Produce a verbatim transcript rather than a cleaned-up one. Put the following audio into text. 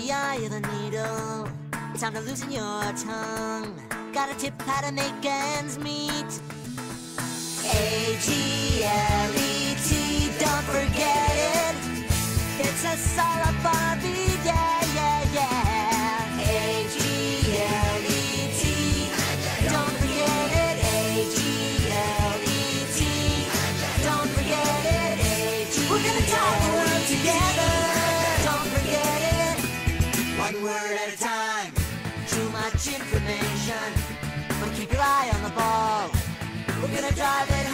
the eye of the needle. Time to loosen your tongue. Got a tip how to make ends meet. A G L E T, don't forget it. It's a silent Barbie, yeah, yeah, yeah. A G L E T, don't forget it. A G L E T, don't forget it. A G L E T, we're gonna tie the world together. Don't forget it. One word at a time. Too much information, but keep your eye on the ball. We're gonna drive it